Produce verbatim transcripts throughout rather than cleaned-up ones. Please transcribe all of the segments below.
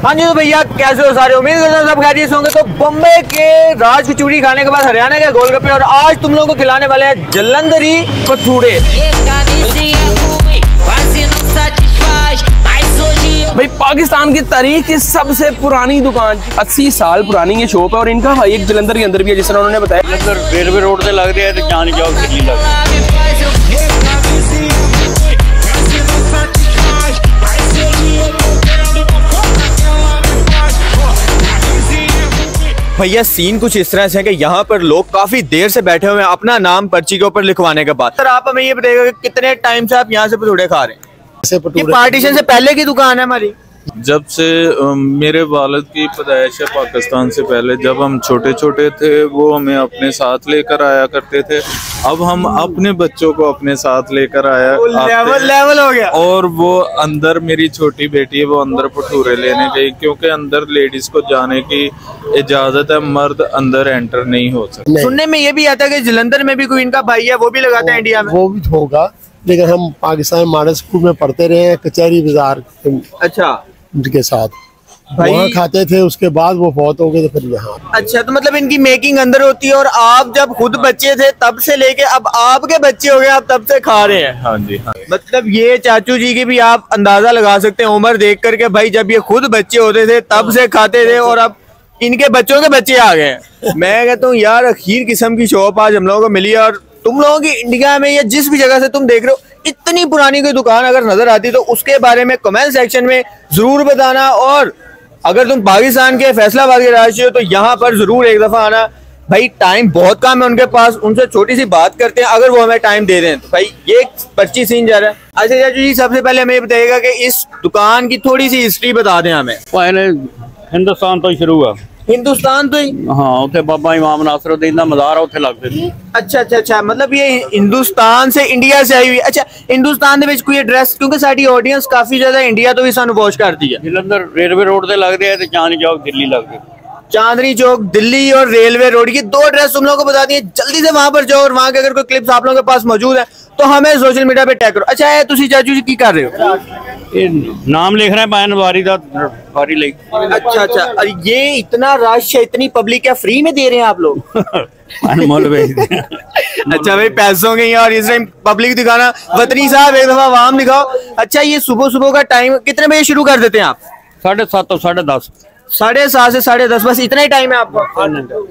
हाँ जी, तो भैया कैसे हो सारे, उम्मीद करता हूँ सब खैरियत से होंगे। तो बम्बई के राज कचौड़ी खाने के बाद हरियाणा के गोलगप्पे, और आज तुम लोगों को खिलाने वाले हैं जलंधरी भटूरे। भाई पाकिस्तान की तारीख की सबसे पुरानी दुकान, अस्सी साल पुरानी ये शॉप है और इनका भाई एक जलंधर के अंदर भी है, जिस तरह उन्होंने बताया। जलंधर रेलवे रोड से लग रहा है तो चांदनी चौक दिल्ली लग रहा है। भैया सीन कुछ इस तरह से है कि यहाँ पर लोग काफी देर से बैठे हुए हैं अपना नाम पर्ची के ऊपर लिखवाने के बाद। सर आप हमें ये बताइएगा कि कितने टाइम से आप यहाँ से भटूरे खा रहे हैं? ये पार्टीशन से पहले की दुकान है हमारी? जब से मेरे वालिद की पैदाइश है पाकिस्तान से पहले, जब हम छोटे छोटे थे वो हमें अपने साथ लेकर आया करते थे। अब हम अपने बच्चों को अपने साथ लेकर आया लेवल लेवल हो गया। और वो अंदर मेरी छोटी बेटी है, वो अंदर भटूरे लेने गई क्योंकि अंदर लेडीज को जाने की इजाजत है, मर्द अंदर एंटर नहीं हो सकते। सुनने में ये भी आता है कि जलंधर में भी कोई इनका भाई है, वो भी लगाते हैं इंडिया में। वो भी होगा, लेकिन हम पाकिस्तान मॉडल स्कूल में पढ़ते रहे हैं, कचहरी बाजार अच्छा के साथ भाई वहाँ खाते थे। उसके बाद वो बहुत हो गए तो फिर यहाँ। अच्छा, तो मतलब इनकी मेकिंग अंदर होती है और आप जब खुद बच्चे थे तब से लेके अब आपके बच्चे हो गए, आप तब से खा रहे हैं? हाँ जी हाँ। मतलब ये चाचू जी की भी आप अंदाजा लगा सकते हैं उम्र देख करके, भाई जब ये खुद बच्चे होते थे तब से खाते थे और अब इनके बच्चों के बच्चे आ गए हैं। मैं कहता हूँ यार अखीर किस्म की शॉप आज हम लोगों को मिली है। और तुम लोगों की इंडिया में या जिस भी जगह से तुम देख रहे हो, इतनी पुरानी कोई दुकान अगर नजर आती तो उसके बारे में कमेंट सेक्शन में जरूर बताना। और अगर तुम पाकिस्तान के फैसलाबाद के रहवासी हो तो यहाँ पर जरूर एक दफा आना। भाई टाइम बहुत कम है उनके पास, उनसे छोटी सी बात करते हैं, अगर वो हमें टाइम दे दें तो भाई ये पर्ची सीन जा रहा है। अच्छा चाचू जी, सबसे पहले हमें ये बताइएगा कि इस दुकान की थोड़ी सी हिस्ट्री बता दें हमें। पहले हिंदुस्तान तो ही शुरू हुआ। हिंदुस्तान तो ही? हाँ, उसे बाबा इमाम नासरुद्दीन का मज़ार है, उसे लगते थे। अच्छा अच्छा अच्छा, मतलब ये हिंदुस्तान से इंडिया से आई हुई। अच्छा, हिंदुस्तान के कोई एड्रेस, क्योंकि साडी ऑडियंस काफी ज्यादा इंडिया तो भी सानू वॉच करती है। जलंधर रेलवे रोड से लग रहा है तो चांदनी चौक दिल्ली लग रहा है। चांदनी चौक दिल्ली और रेलवे रोड, ये दो एड्रेस तुम लोगों को बता दिए। जल्दी से वहां पर जाओ और वहां के अगर कोई क्लिप्स आप लोगों के पास मौजूद है तो हमें सोशल मीडिया पे टैग करो। अच्छा है, तुसी चाचू जी की कर रहे हो? ये नाम लिख रहे हैं बैन वारी दा वारी ले। अच्छा अच्छा, और ये इतना रश है, इतनी पब्लिक है, फ्री में दे रहे हैं आप लोग? अच्छा भाई, पैसों के और इस टाइम पब्लिक दिखाना। वतनी साहब एक दफा वाम दिखाओ। अच्छा, ये सुबह सुबह का टाइम कितने बजे शुरू कर देते हैं आप? साढ़े सात और साढ़े दस। साढ़े सात से साढ़े दस, बस इतना ही टाइम है आपका?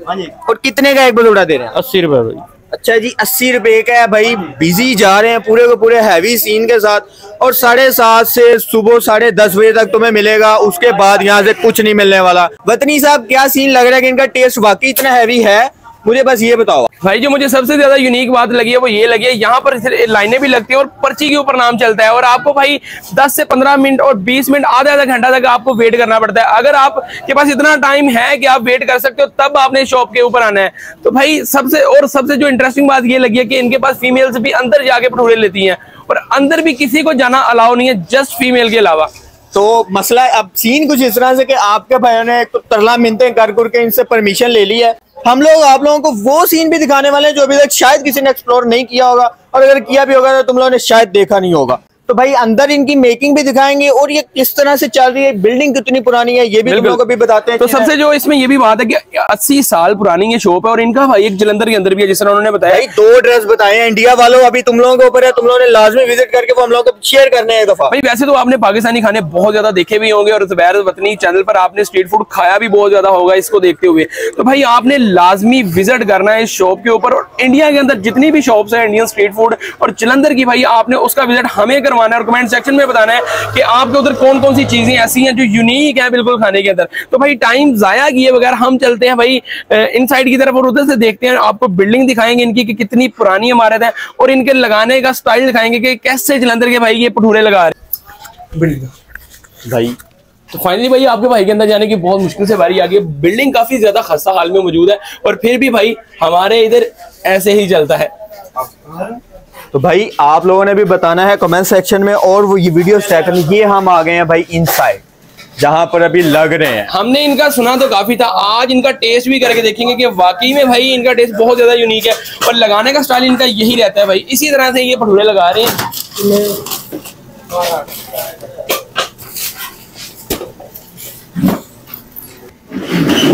और कितने का एक भटूरा दे रहे हैं? अस्सी रुपए भाई। अच्छा जी, अस्सी रुपए का है भाई। बिजी जा रहे हैं पूरे को पूरे हैवी सीन के साथ। और साढ़े सात से सुबह साढ़े दस बजे तक तुम्हें मिलेगा, उसके बाद यहाँ से कुछ नहीं मिलने वाला। वतनी साहब, क्या सीन लग रहा है कि इनका टेस्ट वाकई इतना हैवी है? मुझे बस ये बताओ भाई। जो मुझे सबसे ज्यादा यूनिक बात लगी है वो ये लगी है, यहाँ पर लाइनें भी लगती है और पर्ची के ऊपर नाम चलता है और आपको भाई दस से पंद्रह मिनट और बीस मिनट आधा आधा घंटा तक आपको वेट करना पड़ता है। अगर आपके पास इतना टाइम है कि आप वेट कर सकते हो तब आपने शॉप के ऊपर आना है। तो भाई सबसे और सबसे जो इंटरेस्टिंग बात ये लगी है कि इनके पास फीमेल्स भी अंदर जाके भटूरे लेती हैं और अंदर भी किसी को जाना अलाउ नहीं है, जस्ट फीमेल के अलावा। तो मसला अब सीन कुछ इस तरह से कि आपके भाइयों ने तो तरला मिनते कर कर के इनसे परमिशन ले ली है। हम लोग आप लोगों को वो सीन भी दिखाने वाले हैं जो अभी तक शायद किसी ने एक्सप्लोर नहीं किया होगा, और अगर किया भी होगा तो तुम लोगों ने शायद देखा नहीं होगा। तो भाई अंदर इनकी मेकिंग भी दिखाएंगे और ये किस तरह से चल रही है, बिल्डिंग कितनी पुरानी है ये भी तुम लोगों को भी बताते हैं। तो सबसे जो इसमें ये भी बात है कि अस्सी साल पुरानी ये शॉप है और इनका भाई एक जलंधर के अंदर भी है, जिस तरह उन्होंने बताया। भाई दो एड्रेस बताए हैं इंडिया वालों, अभी तुम लोगों के ऊपर है, तुम लोगों ने लाजमी विजिट करके वो हम लोगों को शेयर करने हैं एक दफा। भाई वैसे तो आपने पाकिस्तानी खाने बहुत ज्यादा देखे भी होंगे और ज़ुबैर वतनी चैनल पर आपने स्ट्रीट फूड खाया भी बहुत ज्यादा होगा इसको देखते हुए। तो भाई आपने लाजमी विजिट करना है इस शॉप के ऊपर, और इंडिया के अंदर जितनी भी शॉप्स है इंडियन स्ट्रीट फूड और जलंधर की, भाई आपने उसका विजिट हमें करवाना है और कमेंट सेक्शन में बताना है कि आपके उधर कौन कौन सी चीजें ऐसी हैं जो यूनिक है बिल्कुल खाने के अंदर। तो भाई टाइम जाया किए बगैर हम चलते हैं भाई इनसाइड की तरफ और उधर से देखते हैं, आपको बिल्डिंग दिखाएंगे इनकी कि कितनी पुरानी इमारत है और इनके लगाने का स्टाइल दिखाएंगे कि कैसे जलंधर के भाई ये भटूरे लगा रहे बिल्डिंग भाई। तो फाइनली भाई आपके भाई के अंदर जाने की बहुत मुश्किल से बारी आ गई। बिल्डिंग काफी ज्यादा खस्ता हाल में मौजूद है और फिर भी भाई हमारे इधर ऐसे ही चलता है। तो भाई आप लोगों ने भी बताना है कमेंट सेक्शन में, और वो ये वीडियो स्टार्ट करनी। ये हम आ गए हैं भाई इनसाइड जहां पर अभी लग रहे हैं। हमने इनका सुना तो काफी था, आज इनका टेस्ट भी करके देखेंगे कि वाकई में भाई इनका टेस्ट बहुत ज्यादा यूनिक है और लगाने का स्टाइल इनका यही रहता है भाई। इसी तरह से ये भटूरे लगा रहे हैं।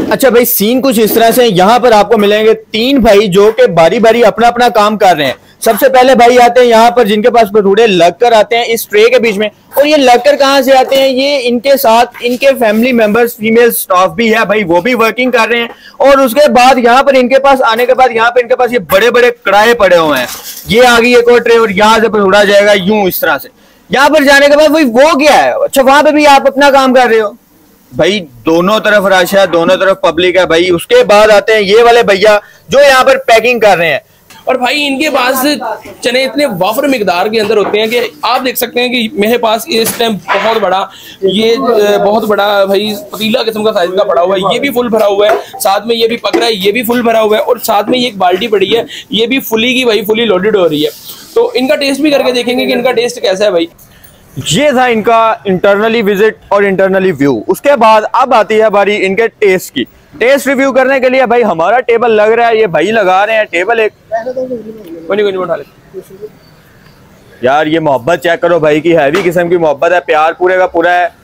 अच्छा भाई सीन कुछ इस तरह से, यहाँ पर आपको मिलेंगे तीन भाई जो कि बारी बारी अपना अपना काम कर रहे हैं। सबसे पहले भाई आते हैं यहाँ पर जिनके पास भटूरे लगकर आते हैं इस ट्रे के बीच में, और ये लगकर कहाँ से आते हैं, ये इनके साथ इनके फैमिली मेंबर्स फीमेल स्टाफ भी है भाई, वो भी वर्किंग कर रहे हैं। और उसके बाद यहाँ पर इनके पास आने के बाद यहाँ पर इनके पास ये बड़े बड़े कड़ाए पड़े हुए हैं, ये आ गई एक और ट्रे और यहाँ से भटूरा जाएगा यूं इस तरह से। यहाँ पर जाने के बाद भाई वो क्या है, अच्छा वहां पे भी आप अपना काम कर रहे हो भाई, दोनों तरफ रश है, दोनों तरफ पब्लिक है भाई। उसके बाद आते हैं ये वाले भैया जो यहाँ पर पैकिंग कर रहे हैं, और भाई इनके पास चने इतने वाफर मिकदार के अंदर होते हैं कि आप देख सकते हैं कि मेरे पास इस टाइम बहुत बड़ा ये बहुत बड़ा भाई पतीला किस्म का साइज का पड़ा हुआ है, ये भी फुल भरा हुआ है, साथ में ये भी पक रहा है, ये भी फुल भरा हुआ है, और साथ में ये एक बाल्टी पड़ी है, ये भी फुली की भाई फुली लोडेड हो रही है। तो इनका टेस्ट भी करके देखेंगे कि इनका टेस्ट कैसा है भाई। ये था इनका इंटरनली विजिट और इंटरनली व्यू। उसके बाद अब आती है बारी इनके टेस्ट की। टेस्ट रिव्यू करने के लिए भाई हमारा टेबल लग रहा है, ये भाई लगा रहे हैं टेबल एक, कोई नहीं कोई नहीं उठा ले यार ये मोहब्बत चेक करो भाई की, हैवी किस्म की मोहब्बत है, प्यार पूरे का पूरा है।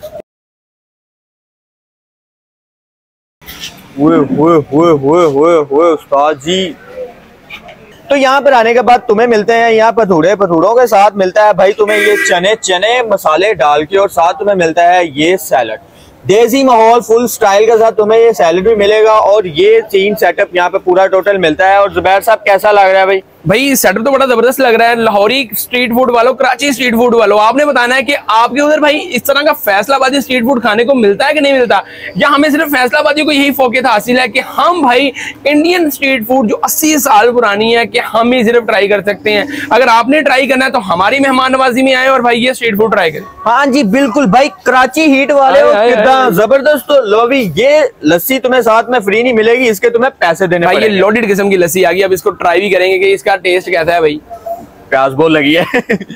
हुए हुए हुए हुए हुए हुए उस्ताद जी। तो यहाँ पर आने के बाद तुम्हें मिलते हैं यहाँ भटूरे, भटूरों के साथ मिलता है भाई तुम्हें ये चने चने मसाले डाल के, और साथ तुम्हें मिलता है ये सैलड, देसी माहौल फुल स्टाइल के साथ तुम्हें ये सैलड भी मिलेगा, और ये तीन सेटअप यहाँ पे पूरा टोटल मिलता है। और जुबैर साहब कैसा लग रहा है भाई? भाई सेटअप तो बड़ा जबरदस्त लग रहा है। लाहौरी स्ट्रीट फूड वालों, कराची स्ट्रीट फूड वालों, आपने बताना है कि आपके उधर भाई इस तरह का फैसलाबादी स्ट्रीट फूड खाने को मिलता है कि नहीं मिलता, या हमें सिर्फ फैसलाबादी को यही फोकस हासिल है कि हम भाई इंडियन स्ट्रीट फूड जो अस्सी साल पुरानी है कि हम ही सिर्फ ट्राई कर सकते हैं। अगर आपने ट्राई करना है तो हमारी मेहमान नवाजी में आए और भाई ये स्ट्रीट फूड ट्राई करें। हाँ जी बिल्कुल भाई, कराची हीट वाले हो कितना जबरदस्त। तो लो भी ये लस्सी तुम्हें साथ में फ्री नहीं मिलेगी, इसके तुम्हें पैसे देने भाई। ये लोडेड किस्म की लस्सी आ गई, अब इसको ट्राई भी करेंगे कि इसका टेस्ट कैसा है भाई। प्याज बहुत लगी है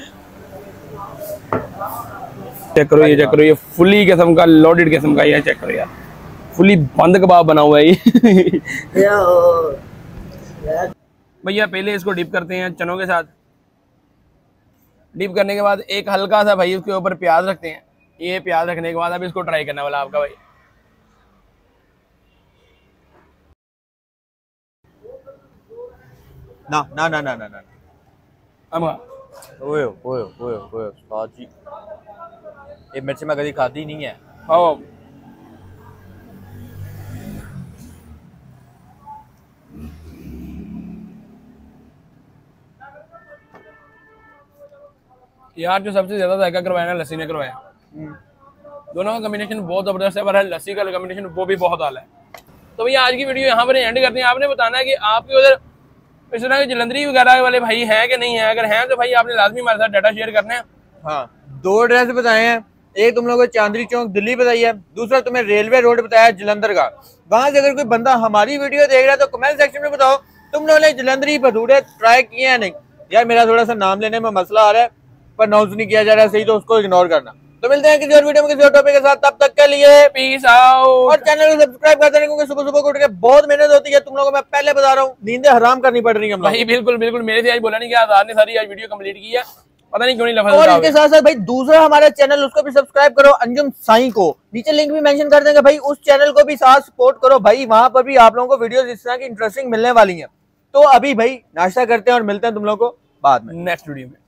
चेक करो ये, चेक करो ये फुली किस्म का लोडेड किस्म का, ये चेक करो यार, फुली बंद कबाब बना हुआ है ये भैया पहले इसको डिप करते हैं चनों के साथ। डिप करने के बाद एक हल्का सा भाई उसके ऊपर प्याज रखते हैं। ये प्याज रखने के बाद अब इसको ट्राई करने वाला आपका भाई। ना ना ना ना ना ना अब ओए ओए ओए ओए उस्ताद जी, ये मिर्च मैं कभी खाती नहीं है। हाँ यार जो सबसे ज्यादा जायका करवाया ना लस्सी ने करवाया। दोनों का कॉम्बिनेशन बहुत जबरदस्त है, पर लस्सी का कॉम्बिनेशन वो भी बहुत आला है। तो भैया आज की वीडियो यहाँ पर एंड करते हैं। आपने बताना है कि आपके उधर इस तरह के जलंधरी वगैरह वाले भाई हैं कि नहीं है, अगर हैं तो भाई आपने लाजमी हमारे साथ डाटा शेयर करना है। हाँ दो एड्रेस बताए हैं, एक तुम लोगों को चांदनी चौक दिल्ली बताई है, दूसरा तुम्हें रेलवे रोड बताया जलंधर का। वहां से अगर कोई बंदा हमारी वीडियो देख रहा है तो कमेंट सेक्शन में बताओ तुम लोगों ने जलंधरी भटूरे ट्राई किए हैं नहीं। यार मेरा थोड़ा सा नाम लेने में मसला आ रहा है पर नाउंस नहीं किया जा रहा है सही, तो उसको इग्नोर करना। तो मिलते हैं किसी और वीडियो में किसी और टॉपिक के साथ, तब तक के लिए पीस आउट। और चैनल को सब्सक्राइब कर देना क्योंकि सुबह सुबह को उठ के बहुत मेहनत होती है तुम लोगों को, मैं पहले बता रहा हूँ, नींदें हराम करनी पड़ रही है भाई। बिल्कुल बिल्कुल, मेरे से आज बोला नहीं कि आजाद ने सारी आज वीडियो कंप्लीट की है, पता नहीं क्यों नहीं लफा। और इसके साथ साथ भाई दूसरा हमारा चैनल उसको भी सब्सक्राइब करो, अंजुम साई को, नीचे लिंक भी मेंशन कर देंगे भाई, उस चैनल को भी साथ सपोर्ट करो भाई, वहां पर भी आप लोगों को वीडियोस इस तरह की इंटरेस्टिंग मिलने वाली हैं। तो अभी भाई नाश्ता करते हैं और मिलते हैं तुम लोगों को बाद में नेक्स्ट वीडियो में।